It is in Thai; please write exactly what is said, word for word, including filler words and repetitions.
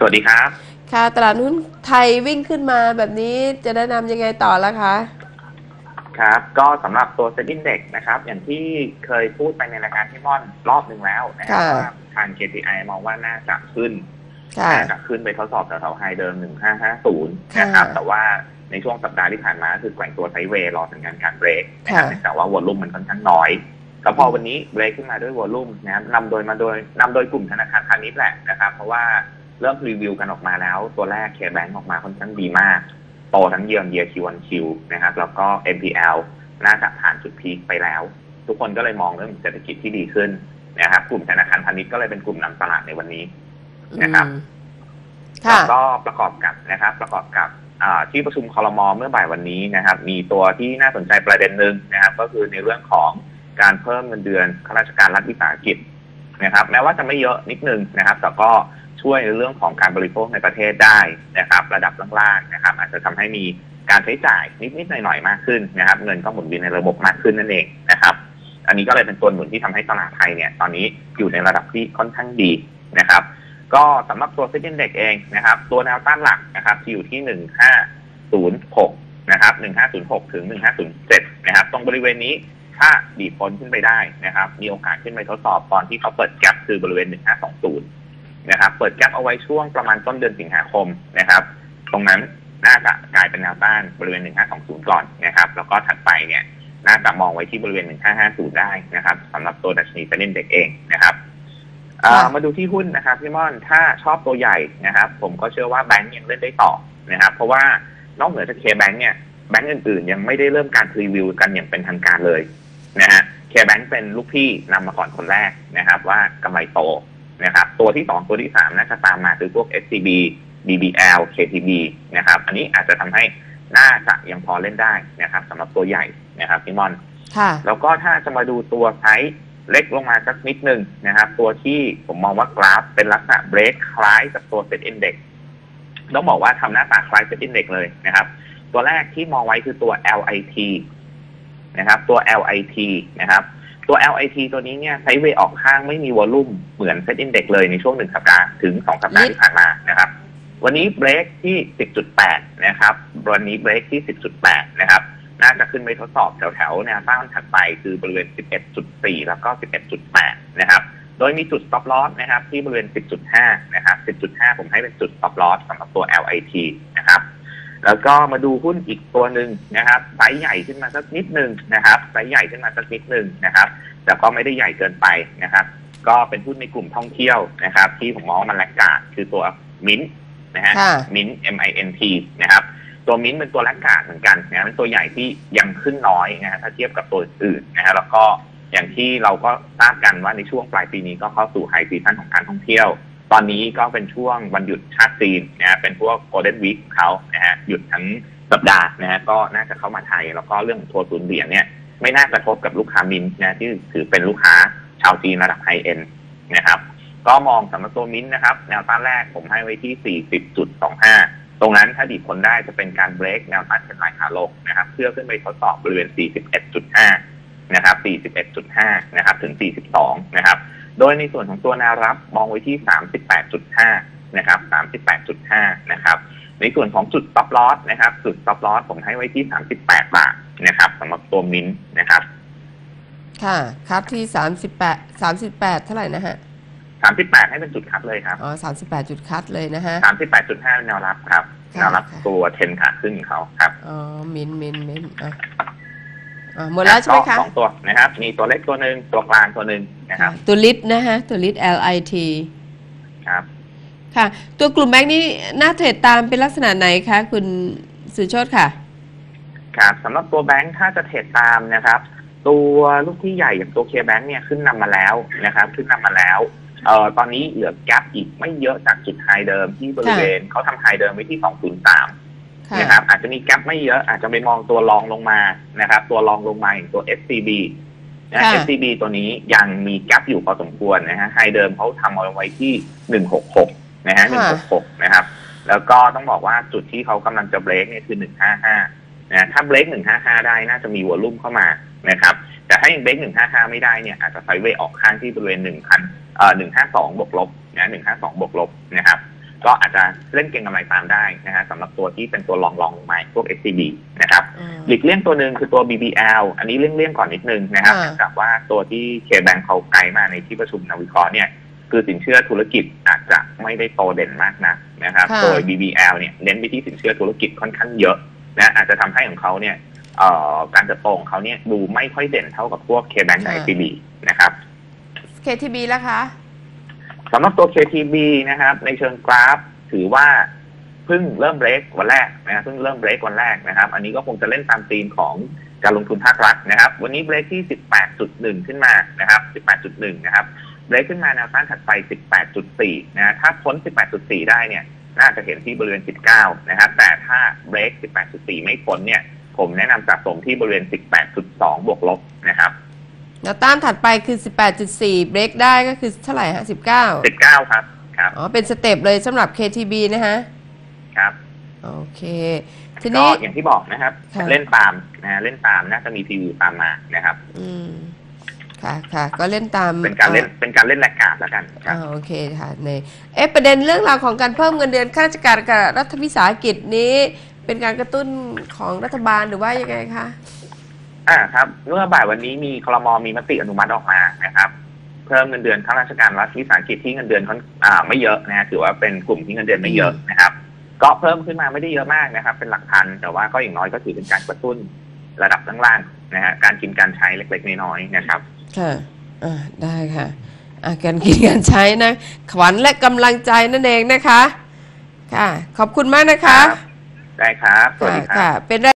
วัสดีครับค่ะตลาดหุ้นไทยวิ่งขึ้นมาแบบนี้จะแนะนำยังไงต่อละคะครับก็สำหรับตัวเซ็นดิ้งเด็กนะครับอย่างที่เคยพูดไปในรายการที่ม่อนรอบหนึ่งแล้วนะครับว่าทาง เค พี ไอ มองว่าน่าจะขึ้นน่าจะขึ้นไปทดสอบแถวๆไฮเดิมหนึ่งพันห้าร้อยห้าสิบนะครับแต่ว่าในช่วงสัปดาห์ที่ผ่านมาคือแกว่งตัวไซด์เวย์รอสัญญาณการเบรกนะครับแต่ว่าวอลลุ่มมันค่อนข้างน้อยแล้วพอวันนี้เบรกขึ้นมาด้วยวอลลุ่มนะครับนำโดยมาโดยนำโดยกลุ่มธนาคารพาณิชย์แหละนะครับเพราะว่าเริ่มรีวิวกันออกมาแล้วตัวแรก K-Bank ออกมาค่อนข้างดีมากโตทั้งเยียร์เยียร์ คิว วัน คิว นะครับแล้วก็ เอ็น พี แอล น่าจะผ่านจุดพีคไปแล้วทุกคนก็เลยมองเรื่องเศรษฐกิจที่ดีขึ้นนะครับกลุ่มธนาคารพาณิชย์ก็เลยเป็นกลุ่มนำตลาดในวันนี้นะครับแล้วก็ประกอบกับนะครับประกอบกับที่ประชุมครม.เมื่อบ่ายวันนี้นะครับมีตัวที่น่าสนใจประเด็นหนึ่งนะครับก็คือในเรื่องของการเพิ่มเงินเดือนข้าราชการรัฐวิสาหกิจนะครับแม้ว่าจะไม่เยอะนิดนึงนะครับแต่ก็ช่วยในเรื่องของการบริโภคในประเทศได้นะครับระดับล่างๆนะครับอาจจะทำให้มีการใช้จ่ายนิดๆหน่อยๆมากขึ้นนะครับเงินก็หมุนเวียนในระบบมากขึ้นนั่นเองนะครับอันนี้ก็เลยเป็นตัวหนุนที่ทำให้ตลาดไทยเนี่ยตอนนี้อยู่ในระดับที่ค่อนข้างดีนะครับก็สำหรับตัวเซ็นดิ้งเด็กเองนะครับตัวแนวต้านหลักนะครับที่อยู่ที่หนึ่งพันห้าร้อยหกนะครับหนึ่งพันห้าร้อยหกถึงหนึ่งพันห้าร้อยเจ็ดนะครับตรงบริเวณนี้ถ้าดีดพ้นขึ้นไปได้นะครับมีโอกาสขึ้นไปทดสอบตอนที่เขาเปิดแกปคือบริเวณหนึ่งพันห้าร้อยยี่สิบนะครับเปิดแกปเอาไว้ช่วงประมาณต้นเดือนสิงหาคมนะครับตรงนั้นน่าจะกลายเป็นแนวต้านบริเวณหนึ่งพันห้าร้อยยี่สิบก่อนนะครับแล้วก็ถัดไปเนี่ยน่าจะมองไว้ที่บริเวณหนึ่งพันห้าร้อยห้าสิบได้นะครับสำหรับตัวดัชนีเซ็นดิ้งเด็กเองนะครับมาดูที่หุ้นนะครับพี่ม่อนถ้าชอบตัวใหญ่นะครับผมก็เชื่อว่าแบงก์ยังเล่นได้ต่อนะครับเพราะว่านอกเหนือจาก K-Bank เนี่ยแบงก์อื่นๆยังไม่ได้เริ่มการรีวิวกันอย่างเป็นทางการเลยนะฮะ K-Bank เป็นลูกพี่นำมาก่อนคนแรกนะครับว่ากำไรโตนะครับตัวที่สองตัวที่สามน่าจะตามมาคือพวก เอส ซี บี บี บี แอล เค ที บี นะครับอันนี้อาจจะทำให้น่าจะยังพอเล่นได้นะครับสำหรับตัวใหญ่นะครับพี่ม่อนแล้วก็ถ้าจะมาดูตัวไซส์เล็กลงมาสักนิดนึงนะครับตัวที่ผมมองว่ากราฟเป็นลักษณะเบรกคล้ายกับตัวเซ็ตอินเด็กซ์ต้องบอกว่าทำหน้าตาคล้ายเซ็ตอินเด็กซ์เลยนะครับตัวแรกที่มองไว้คือตัว แอล ไอ ที นะครับตัว แอล ไอ ที นะครับตัว แอล ไอ ที ตัวนี้เนี่ยไซด์เวย์ออกข้างไม่มีวอลลุ่มเหมือนเซ็ตอินเด็กซ์เลยในช่วงหนึ่งสัปดาห์ถึงสองสัปดาห์ที่ผ่านมานะครับวันนี้เบรกที่ สิบจุดแปด นะครับวันนี้เบรกที่ สิบจุดแปด นะครับน่าจะขึ้นไปทดสอบแถวๆแนวต้านถัดไปคือบริเวณ สิบเอ็ดจุดสี่ แล้วก็ สิบเอ็ดจุดแปด นะครับโดยมีจุด stop loss นะครับที่บริเวณ สิบจุดห้า นะครับ สิบจุดห้า ผมให้เป็นจุด stop loss สำหรับตัว แอล ไอ ที นะครับแล้วก็มาดูหุ้นอีกตัวหนึ่งนะครับไซส์ใหญ่ขึ้นมาสักนิดนึงนะครับไซส์ใหญ่ขึ้นมาสักนิดนึงนะครับแต่ก็ไม่ได้ใหญ่เกินไปนะครับก็เป็นหุ้นในกลุ่มท่องเที่ยวนะครับที่ผมมองว่ามันแลกขาดคือตัวมิ้นนะฮะมิ้น เอ็ม ไอ เอ็น ที นะครับตัวมิ้นเป็นตัวแลกขาดเหมือนกันนะเป็นตัวใหญ่ที่ยังขึ้นน้อยนะฮะถ้าเทียบกับตัวอื่นนะฮะแล้วก็อย่างที่เราก็ทราบกันว่าในช่วงปลายปีนี้ก็เข้าสู่ไฮซีซั่นของการท่องเที่ยวตอนนี้ก็เป็นช่วงวันหยุดชาติจีนนะเป็นพวกโกลเด้นวีคเขานะฮะหยุดทั้งสัปดาห์นะฮะก็น่าจะเข้ามาไทยแล้วก็เรื่องทัวร์ศูนย์เหรียญเนี่ยไม่น่ากระทบกับลูกค้ามินนะที่ถือเป็นลูกค้าชาวจีนระดับไฮเอ็นนะครับก็มองสำหรับตัวมินนะครับแนวต้านแรกผมให้ไว้ที่ สี่สิบจุดสองห้า ตรงนั้นถ้าดีดพ้นได้จะเป็นการเบรกแนวต้านเส้นลายขาลงนะครับเพื่อขึ้นไปทดสอบบริเวณ สี่สิบเอ็ดจุดห้า นะครับ สี่สิบเอ็ดจุดห้า นะครับถึง สี่สิบสอง นะครับโดยในส่วนของตัวแนวรับมองไว้ที่ สามสิบแปดจุดห้า นะครับ สามสิบแปดจุดห้า นะครับในส่วนของจุด stop loss นะครับจุด stop loss ผมให้ไว้ที่สามสิบแปดบาทนะครับสำหรับตัวมินนะครับค่ะครับที่สามสิบแปด สามสิบแปดเท่าไหร่นะฮะสามสิบแปดให้เป็นจุดคัดเลยครับอ๋อสามสิบแปดจุดคัดเลยนะฮะสามสิบแปดจุดห้า เป็นแนวรับครับแนวรับตัวเทรนขาขึ้นเขาครับอ๋อมินมินมินอ่ะหมดแล้วใช่ไหมคะสองตัวนะครับมีตัวเล็กตัวหนึ่งตัวกลางตัวหนึ่งนะครับตัวลิดนะฮะตัวลิด แอล ไอ ทีครับค่ะตัวกลุ่มแบงค์นี้น่าเทรดตามเป็นลักษณะไหนคะคุณสุโชติค่ะครับสำหรับตัวแบงค์ถ้าจะเทรดตามนะครับตัวลูกที่ใหญ่อย่างตัว K-Bank เนี่ยขึ้นนำมาแล้วนะครับขึ้นนำมาแล้วเอ่อตอนนี้เหลือแกปอีกไม่เยอะจากจุดไฮเดิมที่บริเวณเขาทำไฮเดิมไว้ที่สองร้อยสามนะครับอาจจะมีแกปไม่เยอะอาจจะไปมองตัวรองลงมานะครับตัวรองลงมาอย่างตัว เอส ซี บี นะ เอส ซี บี ตัวนี้ยังมีแกปอยู่พอสมควรนะฮะไฮเดิมเขาทำเอาไว้ที่หนึ่งร้อยหกสิบหกนะฮะหนึ่งร้อยหกสิบหกนะครับแล้วก็ต้องบอกว่าจุดที่เขากำลังจะเบรกเนี่ยคือหนึ่งร้อยห้าสิบห้านะถ้าเบรกหนึ่งร้อยห้าสิบห้าได้น่าจะมีวอลลุ่มเข้ามานะครับแต่ถ้ายังเบรกหนึ่งร้อยห้าสิบห้าไม่ได้เนี่ยอาจจะไซด์เวย์ออกข้างที่บริเวณหนึ่งพันเอ่อหนึ่งร้อยห้าสิบสองบวกลบนะหนึ่งร้อยห้าสิบสองบวกลบนะครับก็อาจจะเล่นเก็งกำไรตามได้นะฮะสำหรับตัวที่เป็นตัวรองรองลงมาพวก เอส ซี บี นะครับหลีกเลี่ยงตัวหนึ่งคือตัว บี บี แอล อันนี้เลี่ยงๆก่อนนิดนึงนะครับเนื่องจากว่าตัวที่ K-Bank เขาไกด์มาในที่ประชุมนักวิเคราะห์เนี่ยคือสินเชื่อธุรกิจอาจจะไม่ได้โตเด่นมากนะนะครับโดย บี บี แอล เนี่ยเน้นไปที่สินเชื่อธุรกิจค่อนข้างเยอะนะอาจจะทำให้ของเขาเนี่ยการเติบโตของเขาเนี่ยดูไม่ค่อยเด่นเท่ากับพวก K-Bank กับ เอส ซี บี นะครับเค ที บี แล้วคะสำหรับตัว เค ที บี นะครับในเชิงกราฟถือว่าเพิ่งเริ่มเบรกวันแรกนะเพิ่งเริ่มเบรกวันแรกนะครับอันนี้ก็คงจะเล่นตามธีมของการลงทุนภาครัฐนะครับวันนี้เบรกที่ สิบแปดจุดหนึ่ง ขึ้นมานะครับ สิบแปดจุดหนึ่ง นะครับเบรกขึ้นมาแนวต้านถัดไป สิบแปดจุดสี่ นะถ้าพ้น สิบแปดจุดสี่ ได้เนี่ยน่าจะเห็นที่บริเวณ สิบเก้า นะครับแต่ถ้าเบรก สิบแปดจุดสี่ ไม่พ้นเนี่ยผมแนะนำสะสมที่บริเวณ สิบแปดจุดสอง บวกลบนะครับแนวต้านถัดไปคือ สิบแปดจุดสี่ เบรกได้ก็คือเท่าไหร่ฮะสิบเก้าสิบเก้าครับครับอ๋อเป็นสเต็ปเลยสำหรับ เค ที บี นะฮะครับโอเคทีนี้อย่างที่บอกนะครับเล่นตามนะเล่นตามน่าจะมีพรีวิวตามมานะครับอืมค่ะค่ะก็เล่นตามเป็นการเล่นเป็นการเล่นแลกการ์ดแล้วกันครับโอเคค่ะในเอ๊ะประเด็นเรื่องราวของการเพิ่มเงินเดือนข้าราชการกับรัฐวิสาหกิจนี้เป็นการกระตุ้นของรัฐบาลหรือว่ายังไงคะอ่าครับเมื่อบ่ายวันนี้มีครม.มีมติอนุมัติออกมานะครับเพิ่มเงินเดือนข้าราชการรัฐวิสาหกิจที่เงินเดือนเขาอ่าไม่เยอะนะถือว่าเป็นกลุ่มที่เงินเดือนไม่เยอะนะครับก็เพิ่มขึ้นมาไม่ได้เยอะมากนะครับเป็นหลักพันแต่ว่าก็อย่างน้อยก็ถือเป็นการกระตุ้นระดับล่างๆนะฮะการกินการใช้เล็กๆน้อยๆนะครับค่ะอ่าได้ค่ะอ่าการกินการใช้นะขวัญและกำลังใจนั่นเองนะคะค่ะขอบคุณมากนะคะได้ครับสวัสดีครับเป็น